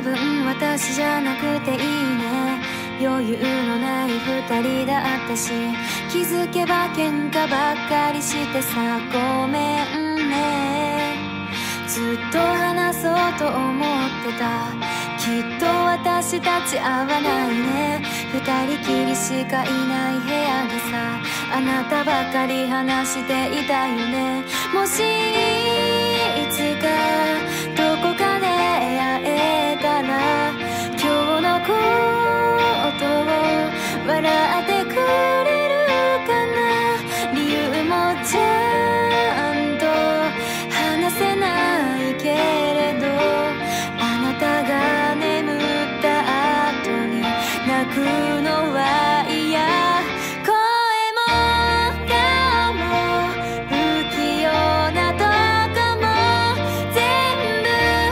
分私じゃなくていいね。余裕のない二人だったし、気づけば喧嘩ばっかりしてさ、ごめんね。ずっと話そうと思ってた。きっと私たち合わないね。二人きりしかいない部屋でさ、あなたばかり話していたよね。もしいつかどこかで会えたら、今日のことを笑ってくれるかな。理由もちゃんと話せないけれど、あなたが眠った後に泣くのは嫌。声も顔も不器用なとこも全部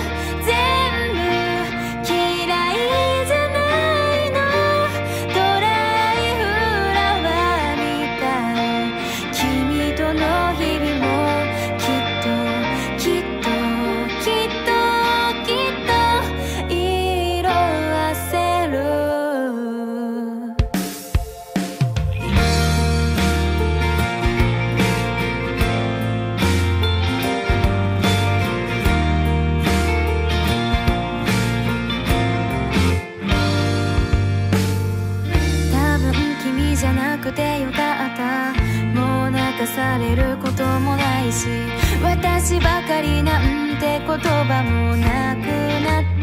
嫌いじゃないの。ドライフラワーみたい。君との日々もきっと色あせる。多分君じゃなくてよかった。もう泣かされることもないし、私ばかりなんて言葉もなくなった。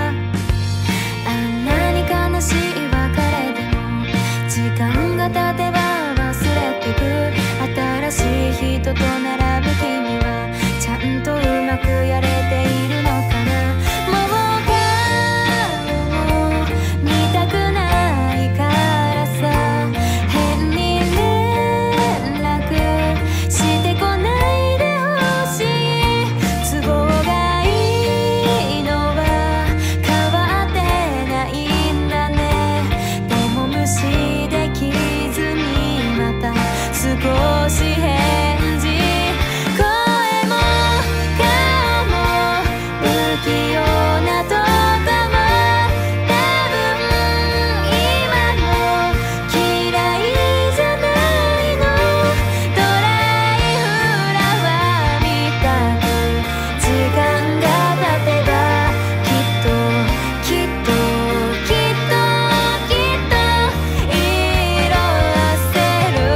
あんなに悲しい別れでも時間が経てば忘れてく。新しい人と並ぶ君はちゃんとうまくやれているのかな。もう顔を見たくないからさ、変に連絡してこないでほしい。都合がいいのは変わってないんだね。でも無視できずにまた少し返事。声も顔も不器用なとこも多分今も嫌いじゃないの。ドライフラワーみたく時間が経てばきっと色あせる。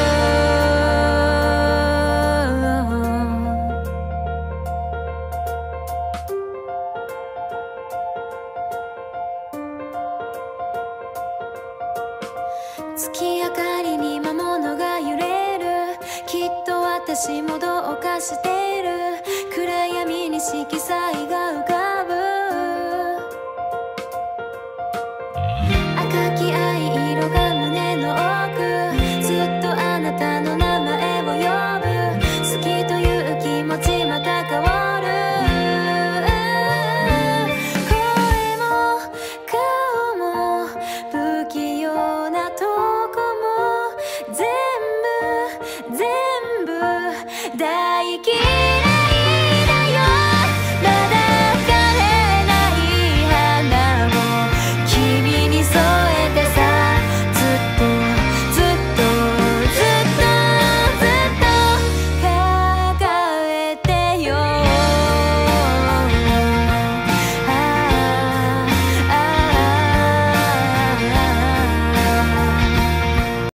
月明かりに魔物が揺れる。きっと私もどうかしてる。暗闇に色彩が